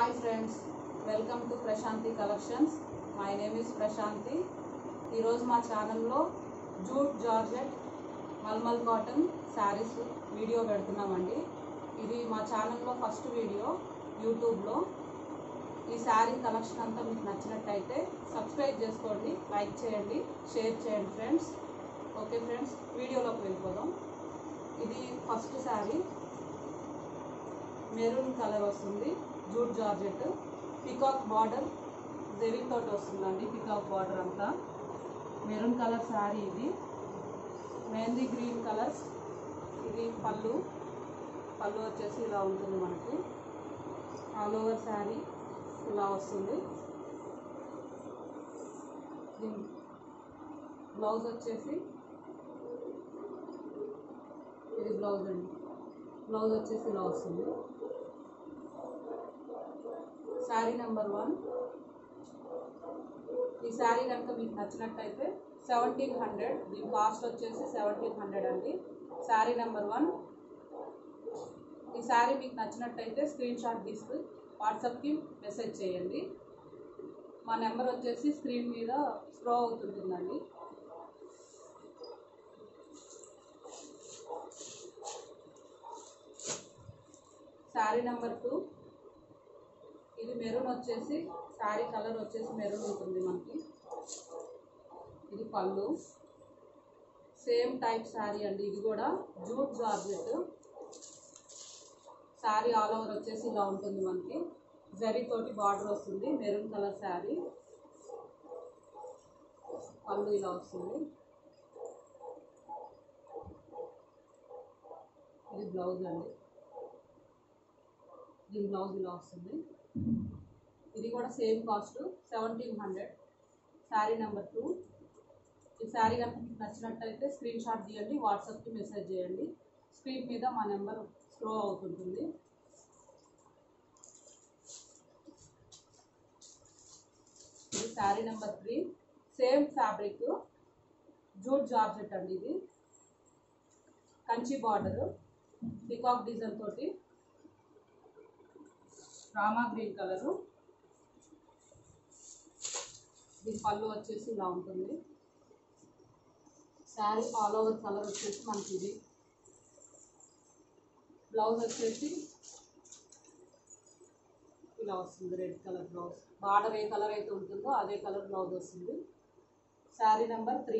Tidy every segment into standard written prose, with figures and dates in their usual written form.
Hi friends, welcome to Prashanti Collections. My name is Prashanti. ఈరోజు మా ఛానల్లో jute georgette mulmul cotton saris video పెడుతున్నామండి. ఇది మా ఛానల్లో ఫస్ట్ వీడియో యూట్యూబ్లో. ఈ శారీ కలెక్షన్ అంతా మీకు నచ్చినట్టయితే సబ్స్క్రైబ్ చేసుకోండి, లైక్ చేయండి, షేర్ చేయండి ఫ్రెండ్స్. ఓకే ఫ్రెండ్స్, వీడియోలోకి వెళ్ళిపోదాం. ఇది ఫస్ట్ శారీ మెరూన్ కలర్ వస్తుంది, jute georgette, peacock border zari తోటి వస్తుందండి. పికాక్ బార్డర్ అంతా మెరూన్ కలర్ శారీ. ఇది మెహందీ గ్రీన్ కలర్. ఇది పళ్ళు వచ్చేసి ఇలా ఉంటుంది మనకి. ఆల్ ఓవర్ శారీ ఇలా వస్తుంది. దీని బ్లౌజ్ వచ్చేసి ఇది బ్లౌజ్ అండి. బ్లౌజ్ వచ్చేసి ఇలా వస్తుంది. శారీ నెంబర్ 1. ఈ శారీ కనుక మీకు నచ్చినట్టయితే 1700, దీని కాస్ట్ వచ్చేసి 1700 అండి. శారీ నెంబర్ 1. ఈ శారీ మీకు నచ్చినట్టయితే స్క్రీన్ షాట్ తీసుకుని వాట్సాప్కి మెసేజ్ చేయండి. మా నెంబర్ వచ్చేసి స్క్రీన్ మీద స్క్రోల్ అవుతుంటుందండి. శారీ నెంబర్ 2. ఇది మెరూన్ వచ్చేసి శారీ కలర్ వచ్చేసి మెరూన్ ఉంటుంది మనకి. ఇది పళ్ళు, సేమ్ టైప్ శారీ అండి. ఇది కూడా jute georgette sari. All over వచ్చేసి ఇలా ఉంటుంది మనకి. జరీ తోటి బార్డర్ వస్తుంది. Maroon colour sari. పళ్ళు ఇలా వస్తుంది. ఇది బ్లౌజ్ అండి. దీని బ్లౌజ్ ఇలా వస్తుంది. ఇది కూడా సేమ్ కాస్ట్ 1700. శారీ నెంబర్ 2. ఈ శారీ కనుక మీకు నచ్చినట్టయితే స్క్రీన్ షాట్ తీయండి, వాట్సాప్కి మెసేజ్ చేయండి. స్క్రీన్ మీద మా నెంబర్ స్క్రోల్ అవుతుంటుంది. ఇది sari number 3. Same fabric, jute georgette అండి. ఇది కంచి బార్డరు, పికాక్ డిజైన్ తోటి, రామా గ్రీన్ కలరు. దీని పళ్ళు వచ్చేసి ఇలా ఉంటుంది. శారీ ఆల్ ఓవర్ కలర్ వచ్చేసి మనకి ఇది. బ్లౌజ్ వచ్చేసి ఇలా వస్తుంది, రెడ్ కలర్ బ్లౌజ్. బార్డర్ ఏ కలర్ అయితే ఉంటుందో అదే కలర్ బ్లౌజ్ వస్తుంది. శారీ నెంబర్ 3.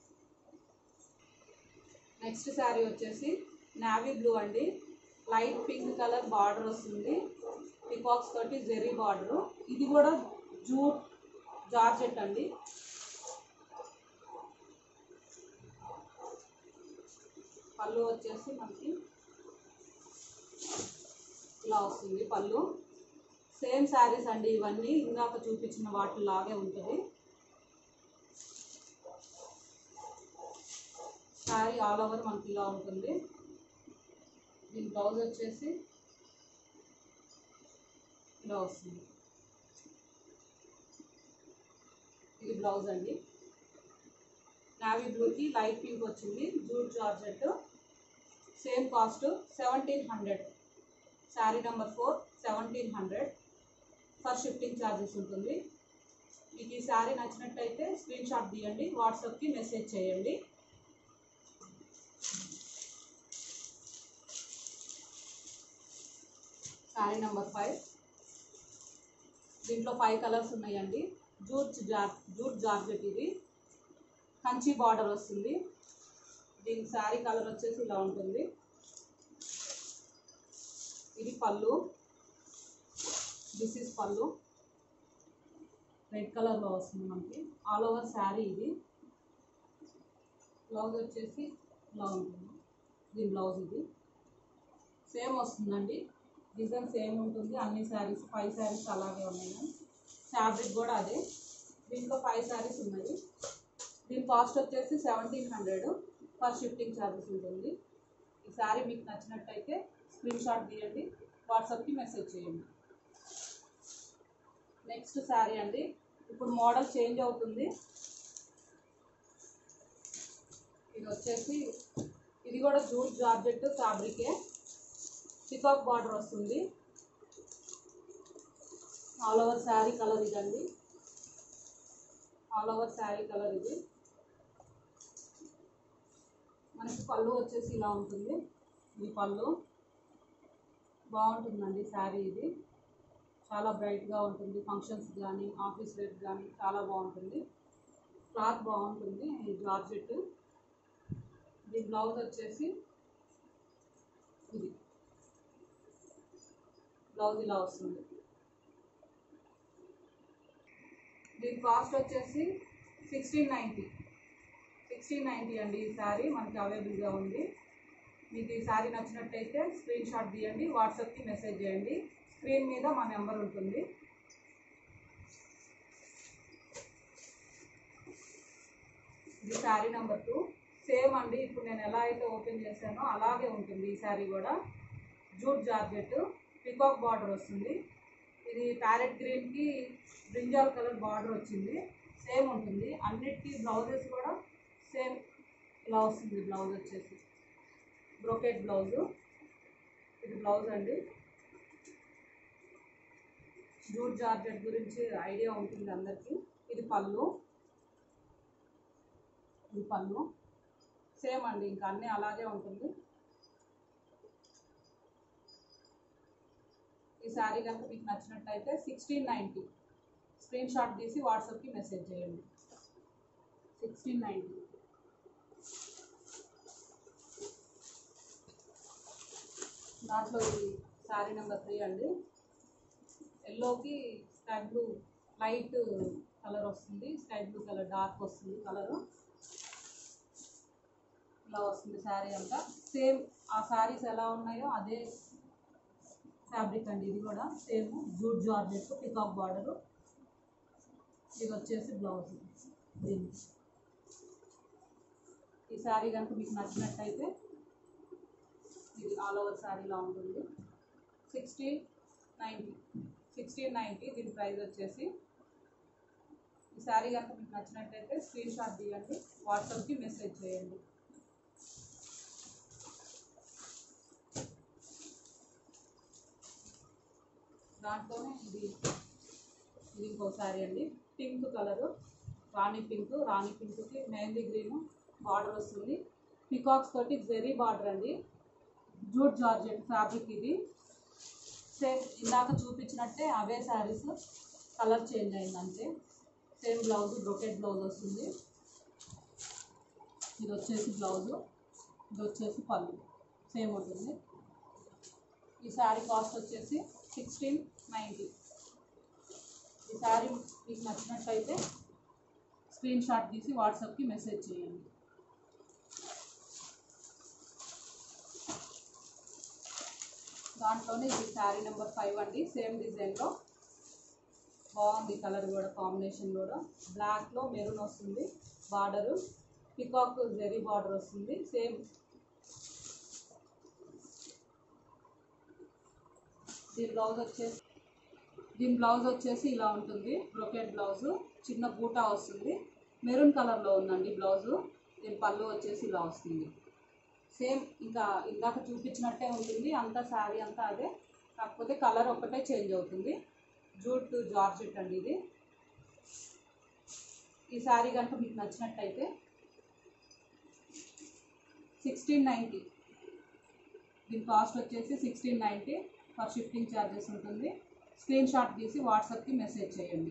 నెక్స్ట్ శారీ వచ్చేసి నావీ బ్లూ అండి. లైట్ పింక్ కలర్ బార్డర్ వస్తుంది. పికాక్స్ తోటి జెరీ బార్డరు. ఇది కూడా జూట్ జార్జెట్ అండి. పళ్ళు వచ్చేసి మనకి ఇలా వస్తుంది. పళ్ళు సేమ్ శారీస్ అండి ఇవన్నీ. ఇందాక చూపించిన వాటిలాగే ఉంటుంది. శారీ ఆల్ ఓవర్ మనకి ఇలా ఉంటుంది. దీని బ్లౌజ్ వచ్చేసి ఇలా వస్తుంది. ఇది బ్లౌజ్ అండి. నావీ బ్లూకి లైట్ పింక్ వచ్చింది. Jute georgette. Same cost 1700. Sari number 4 1700. For shifting charges ఉంటుంది. మీకు ఈ శారీ నచ్చినట్టయితే స్క్రీన్ షాట్ తీయండి, వాట్సాప్కి మెసేజ్ చేయండి. శారీ నెంబర్ 5. దీంట్లో 5 కలర్స్ ఉన్నాయండి. Jute georgette. ఇది కంచి బార్డర్ వస్తుంది. దీని శారీ కలర్ వచ్చేసి ఇలా ఉంటుంది. ఇది పళ్ళు. దిస్ ఇస్ పళ్ళు. రెడ్ కలర్లో వస్తుంది మనకి. ఆల్ ఓవర్ శారీ ఇది. బ్లౌజ్ వచ్చేసి ఇలా ఉంటుంది. దీని బ్లౌజ్ ఇది సేమ్ వస్తుందండి. డిజైన్ సేమ్ ఉంటుంది. అన్ని శారీస్ 5 శారీస్ అలాగే ఉన్నాయి. ఫ్యాబ్రిక్ కూడా అదే. దీంట్లో 5 శారీస్ ఉన్నాయి. దీని కాస్ట్ వచ్చేసి 1700. ఫర్ షిఫ్టింగ్ ఛార్జెస్ ఉంటుంది. ఈ శారీ మీకు నచ్చినట్టయితే స్క్రీన్ షాట్ తీయండి, వాట్సాప్కి మెసేజ్ చేయండి. నెక్స్ట్ శారీ అండి. ఇప్పుడు మోడల్ చేంజ్ అవుతుంది. ఇది వచ్చేసి ఇది కూడా జూట్ జార్జెట్ ఫ్యాబ్రికే. పికాక్ బార్డర్ వస్తుంది. ఆల్ ఓవర్ శారీ కలర్ ఇదండి. ఆల్ ఓవర్ శారీ కలర్ ఇది. మనకి పళ్ళు వచ్చేసి ఇలా ఉంటుంది. ఈ పళ్ళు బాగుంటుందండి. శారీ ఇది చాలా బ్రైట్గా ఉంటుంది. ఫంక్షన్స్ కానీ ఆఫీస్ వేర్ కానీ చాలా బాగుంటుంది. క్లాత్ బాగుంటుంది. ఈ జార్జెట్. దీని బ్లౌజ్ వచ్చేసి ఇది. బ్లౌజ్ ఇలా వస్తుంది. దీని కాస్ట్ వచ్చేసి 1690 అండి. ఈ శారీ మనకి అవైలబుల్గా ఉంది. మీకు ఈ శారీ నచ్చినట్టయితే స్క్రీన్ షాట్ తీయండి, వాట్సాప్కి మెసేజ్ చేయండి. స్క్రీన్ మీద మా నెంబర్ ఉంటుంది. ఇది శారీ నెంబర్ 2. సేమ్ అండి, ఇప్పుడు నేను ఎలా అయితే ఓపెన్ చేశానో అలాగే ఉంటుంది. ఈ శారీ కూడా జూట్ జార్జెట్, పికాక్ బార్డర్ వస్తుంది. ఇది ప్యారెట్ గ్రీన్కి బ్రింజాల్ కలర్ బార్డర్ వచ్చింది. సేమ్ ఉంటుంది. అన్నిటికీ బ్లౌజెస్ కూడా సేమ్ ఇలా వస్తుంది. బ్లౌజ్ వచ్చేసి బ్రోకెట్ బ్లౌజు. ఇది బ్లౌజ్ అండి. జూట్ జార్జెట్ గురించి ఐడియా ఉంటుంది అందరికీ. ఇది పళ్ళు. ఇది పళ్ళు సేమ్ అండి, ఇంకా అన్నీ అలాగే ఉంటుంది. ఈ శారీ కనుక మీకు నచ్చినట్టయితే 1690 స్క్రీన్ షాట్ తీసి వాట్సాప్కి మెసేజ్ చేయండి. 1690. దాంట్లో ఇది శారీ నెంబర్ 3 అండి. ఎల్లోకి స్కై బ్లూ లైట్ కలర్ వస్తుంది. స్కై బ్లూ కలర్ డార్క్ వస్తుంది. కలరు ఇలా వస్తుంది. శారీ అంతా సేమ్ ఆ శారీస్ ఎలా ఉన్నాయో అదే ఫ్యాబ్రిక్ అండి. ఇది కూడా same jute georgette, peacock border. ఇది వచ్చేసి బ్లౌజ్. దీనికి ఈ శారీ కనుక మీకు నచ్చినట్టయితే ఇది ఆల్ ఓవర్ శారీలా ఉంటుంది. 1690 దీని ప్రైస్ వచ్చేసి. ఈ శారీ కనుక మీకు నచ్చినట్టయితే స్క్రీన్ షాట్ తీయండి, వాట్సాప్కి మెసేజ్ చేయండి. దాంట్లోనే ఇది ఇంకో శారీ అండి. పింక్ కలరు, రాణి పింక్కి మెహందీ గ్రీన్ బార్డర్ వస్తుంది. పికాక్స్ తోటి జెరీ బార్డర్ అండి. జూట్ జార్జెట్ ఫ్యాబ్రిక్ ఇది. సేమ్ ఇందాక చూపించినట్టే అవే శారీస్, కలర్ చేంజ్ అయిందంటే. సేమ్ బ్లౌజ్ బ్రోకెట్ బ్లౌజ్ వస్తుంది. ఇది వచ్చేసి బ్లౌజు, ఇది వచ్చేసి పళ్ళు సేమ్ ఉంటుంది. ఈ శారీ కాస్ట్ వచ్చేసి 1690. ఈ శారీ మీకు నచ్చినట్టయితే స్క్రీన్ షాట్ తీసి వాట్సాప్కి మెసేజ్ చేయండి. దాంట్లోనే ఇది శారీ నెంబర్ 5 అండి. సేమ్ డిజైన్లో బాగుంది. కలర్ కూడా కాంబినేషన్ కూడా బ్లాక్లో మెరూన్ వస్తుంది. బార్డరు పికాక్ జెరీ బార్డర్ వస్తుంది. సేమ్ దీని బ్లౌజ్ వచ్చేసి ఇలా ఉంటుంది. బ్రోకెట్ బ్లౌజు, చిన్న బూటా వస్తుంది. మెరూన్ కలర్లో ఉందండి బ్లౌజు. దీని పళ్ళు వచ్చేసి ఇలా వస్తుంది. సేమ్ ఇంకా ఇందాక చూపించినట్టే ఉంటుంది. అంతా శారీ అంతా అదే, కాకపోతే కలర్ ఒక్కటే చేంజ్ అవుతుంది. జూట్ జార్జెట్ అండి ఇది. ఈ శారీ కనుక మీకు నచ్చినట్టయితే 1690. దీని కాస్ట్ వచ్చేసి 1690. ఫర్ షిఫ్టింగ్ ఛార్జెస్ ఉంటుంది. స్క్రీన్ షాట్ తీసి వాట్సాప్కి మెసేజ్ చేయండి.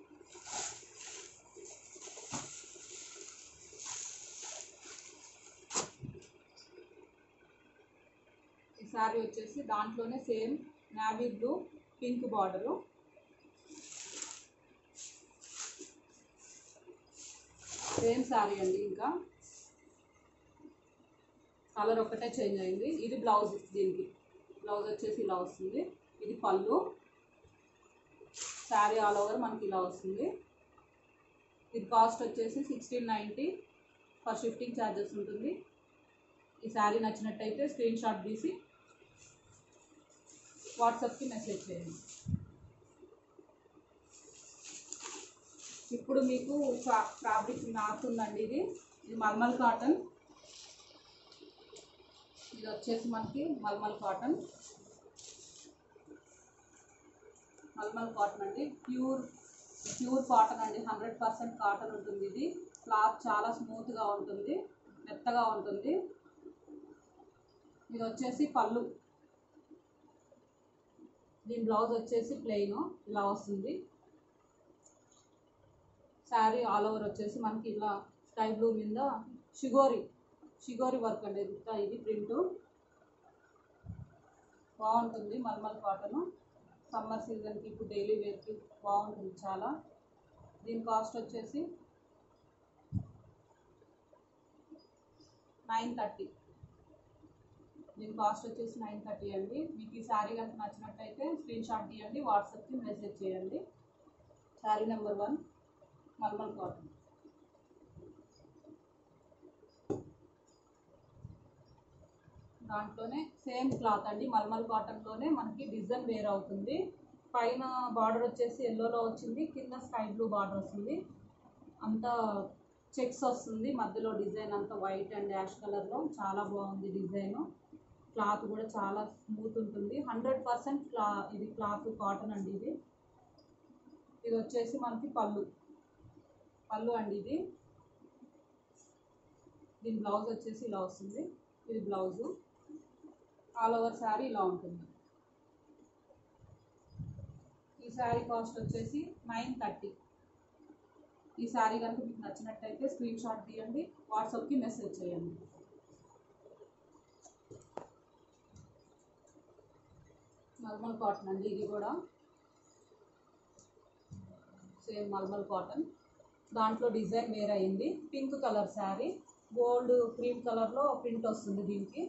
ఈ శారీ వచ్చేసి దాంట్లోనే same navy blue pink border. Same sari అండి, ఇంకా కలర్ ఒక్కటే చేంజ్ అయింది. ఇది బ్లౌజ్. దీనికి బ్లౌజ్ వచ్చేసి ఇలా వస్తుంది. ఇది పళ్ళు. శారీ ఆల్ ఓవర్ మనకి ఇలా వస్తుంది. ఇది కాస్ట్ వచ్చేసి 1690. ఫర్ షిఫ్టింగ్ ఛార్జెస్ ఉంటుంది. ఈ శారీ నచ్చినట్టయితే స్క్రీన్ షాట్ తీసి వాట్సాప్కి మెసేజ్ చేయండి. ఇప్పుడు మీకు ఫ్యాబ్రిక్ నాకుందండి. ఇది మల్మల్ కాటన్. ఇది వచ్చేసి మనకి మల్మల్ కాటన్. మల్మల్ కాటన్ అండి, ప్యూర్ కాటన్ అండి, 100% కాటన్ ఉంటుంది. ఇది క్లాత్ చాలా స్మూత్గా ఉంటుంది, మెత్తగా ఉంటుంది. ఇది వచ్చేసి పళ్ళు. దీని బ్లౌజ్ వచ్చేసి ప్లెయిన్ ఇలా వస్తుంది. శారీ ఆల్ ఓవర్ వచ్చేసి మనకి ఇలా స్కై బ్లూ మీద షిగోరి వర్క్ అండి. ఇది ప్రింట్ బాగుంటుంది. మల్మల్ కాటన్ సమ్మర్ సీజన్కి, ఇప్పుడు డైలీ వేర్కి బాగుంటుంది చాలా. దీని కాస్ట్ వచ్చేసి 930. దీని కాస్ట్ వచ్చేసి 930 అండి. మీకు ఈ శారీ కనుక నచ్చినట్టయితే స్క్రీన్ షాట్ తీయండి, వాట్సాప్కి మెసేజ్ చేయండి. Sari number 1 mulmul cotton. దాంట్లోనే సేమ్ క్లాత్ అండి, మల్మల్ కాటన్లోనే మనకి డిజైన్ వేర్ అవుతుంది. పైన బార్డర్ వచ్చేసి ఎల్లోలో వచ్చింది, కింద స్కై బ్లూ బార్డర్ వస్తుంది, అంతా చెక్స్ వస్తుంది. మధ్యలో డిజైన్ అంతా వైట్ అండ్ యాష్ కలర్లో చాలా బాగుంది డిజైన్. క్లాత్ కూడా చాలా స్మూత్ ఉంటుంది. 100% ఇది క్లాత్ కాటన్ అండి. ఇది వచ్చేసి మనకి పళ్ళు అండి. దీని బ్లౌజ్ వచ్చేసి ఇలా వస్తుంది. ఇది బ్లౌజు. ఆల్ ఓవర్ శారీ ఇలా ఉంటుంది. ఈ శారీ కాస్ట్ వచ్చేసి 930. ఈ శారీ కనుక మీకు నచ్చినట్టయితే స్క్రీన్ షాట్ తీయండి, వాట్సాప్కి మెసేజ్ చేయండి. మల్మల్ కాటన్ అండి, ఇది కూడా సేమ్ మల్మల్ కాటన్. దాంట్లో డిజైన్ వేర్ అయింది. Pink colour sari, gold cream కలర్లో ప్రింట్ వస్తుంది దీనికి.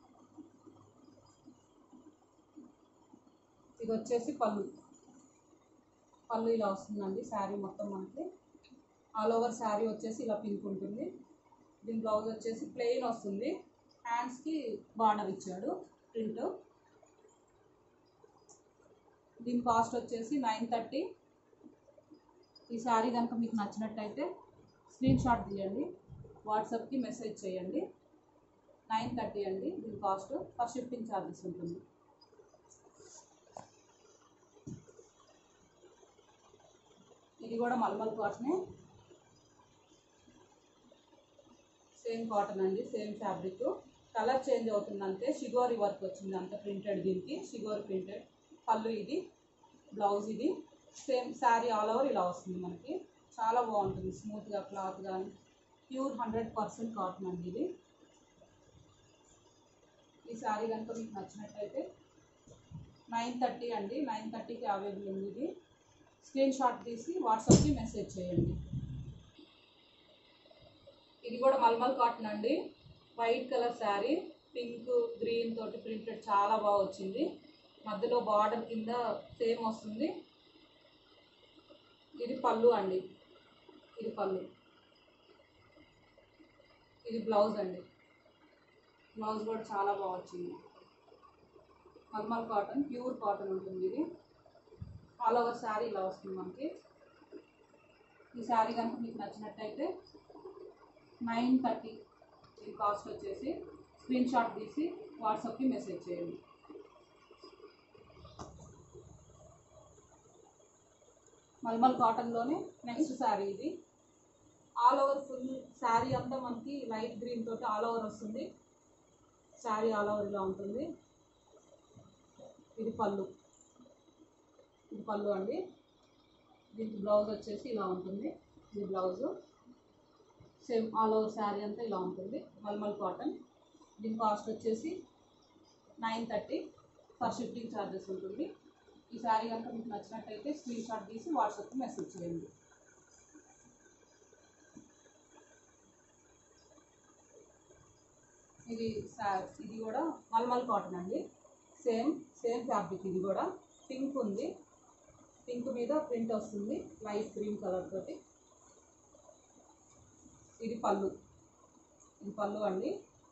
ఇది వచ్చేసి పళ్ళు ఇలా వస్తుందండి. శారీ మొత్తం మనకి ఆల్ ఓవర్ శారీ వచ్చేసి ఇలా పింక్ ఉంటుంది. దీని బ్లౌజ్ వచ్చేసి ప్లెయిన్ వస్తుంది, హ్యాండ్స్కి బార్డర్ ఇచ్చాడు ప్రింట్. దీని కాస్ట్ వచ్చేసి 930. ఈ శారీ కనుక మీకు నచ్చినట్టయితే స్క్రీన్ షాట్ తీయండి, వాట్సాప్కి మెసేజ్ చేయండి. 930 అండి దీని కాస్ట్, ఫర్ షిప్పింగ్ ఛార్జెస్ ఉంటుంది. ఇది కూడా మల్మల్ కాటనే, సేమ్ కాటన్ అండి, సేమ్ ఫ్యాబ్రిక్. కలర్ చేంజ్ అవుతుంది అంతే. షిగోరి వర్క్ వచ్చింది అంత ప్రింటెడ్. దీనికి షిగోరి ప్రింటెడ్. పళ్ళు ఇది, బ్లౌజ్ ఇది. సేమ్ శారీ ఆల్ ఓవర్ ఇలా వస్తుంది మనకి. చాలా బాగుంటుంది స్మూత్గా క్లాత్ కానీ. ప్యూర్ 100% కాటన్ అండి ఇది. ఈ శారీ కనుక మీకు నచ్చినట్టయితే 930 అండి, 930కి అవైలబుల్ ఉంది. ఇది స్క్రీన్ షాట్ తీసి వాట్సాప్కి మెసేజ్ చేయండి. ఇది కూడా మల్మల్ కాటన్ అండి, white colour sari, pink green తోటి ప్రింటెడ్ చాలా బాగా వచ్చింది. మధ్యలో బార్డర్ కింద సేమ్ వస్తుంది. ఇది పళ్ళు అండి, ఇది పళ్ళు. ఇది బ్లౌజ్ అండి, బ్లౌజ్ కూడా చాలా బాగా వచ్చింది. మల్మల్ కాటన్, ప్యూర్ కాటన్ ఉంటుంది ఇది. ఆల్ ఓవర్ శారీ ఇలా వస్తుంది మనకి. ఈ శారీ కనుక మీకు నచ్చినట్టయితే 930 ఈ కాస్ట్ వచ్చేసి. స్క్రీన్ షాట్ తీసి వాట్సాప్కి మెసేజ్ చేయండి. మల్మల్ కాటన్లోనే నెక్స్ట్ శారీ ఇది. ఆల్ ఓవర్ ఫుల్ శారీ అంతా మనకి లైట్ గ్రీన్ తోటి ఆల్ ఓవర్ వస్తుంది. శారీ ఆల్ ఓవర్ ఇలా ఉంటుంది. ఇది పళ్ళు అండి. దీనికి బ్లౌజ్ వచ్చేసి ఇలా ఉంటుంది. ఇది blouse. Same all over sari అంతా ఇలా ఉంటుంది. మల్మల్ కాటన్. దీని కాస్ట్ వచ్చేసి 930, ఫర్ షిప్పింగ్ ఛార్జెస్ ఉంటుంది. ఈ శారీ కనుక మీకు నచ్చినట్టయితే స్క్రీన్ షాట్ తీసి వాట్సాప్కి మెసేజ్ చేయండి. ఇది కూడా మల్మల్ కాటన్ అండి, సేమ్ ఫ్యాబ్రిక్. ఇది కూడా పింక్ ఉంది, పింక్ మీద ప్రింట్ వస్తుంది లైట్ గ్రీన్ కలర్ తోటి. ఇది పళ్ళు అండి.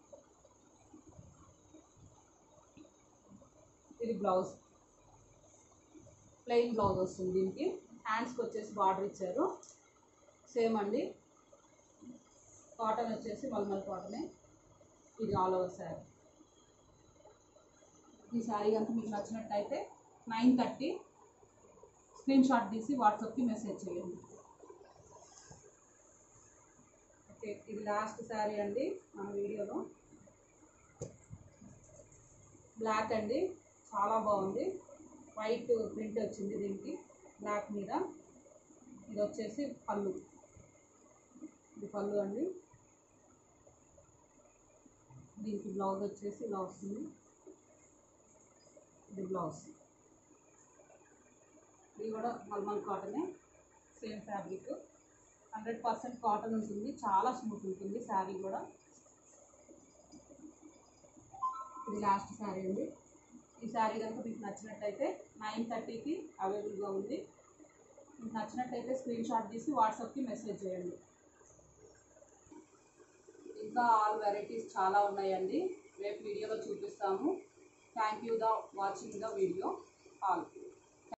ఇది బ్లౌజ్, ప్లెయిన్ బ్లౌజ్ వస్తుంది. దీనికి హ్యాండ్స్కి వచ్చేసి బార్డర్ ఇచ్చారు. సేమ్ అండి, కాటన్ వచ్చేసి మల్మల్ కాటనే. ఇది ఆల్ ఓవర్ శారీ. ఈ శారీ కనుక మీకు నచ్చినట్టయితే 930, స్క్రీన్ షాట్ తీసి వాట్సాప్కి మెసేజ్ చేయండి. ఓకే, ఇది లాస్ట్ శారీ అండి మన వీడియోలో. బ్లాక్ అండి, చాలా బాగుంది. వైట్ ప్రింట్ వచ్చింది దీనికి బ్లాక్ మీద. ఇది వచ్చేసి పళ్ళు, ఇది పళ్ళు అండి. దీనికి బ్లౌజ్ వచ్చేసి ఇలా వస్తుంది. ఇది బ్లౌజ్. ఇది కూడా మల్మల్ కాటనే, సేమ్ ఫ్యాబ్రిక్. 100% కాటన్ ఉంటుంది, చాలా స్మూత్ ఉంటుంది శారీ కూడా. ఇది లాస్ట్ శారీ అండి. ఈ శారీ కనుక మీకు నచ్చినట్టయితే 9:30కి అవైలబుల్గా ఉంది. మీకు నచ్చినట్టయితే స్క్రీన్ షాట్ తీసి వాట్సాప్కి మెసేజ్ చేయండి. ఇంకా ఆల్ వెరైటీస్ చాలా ఉన్నాయండి, రేపు వీడియోలో చూపిస్తాము. Thank you the watching the video all.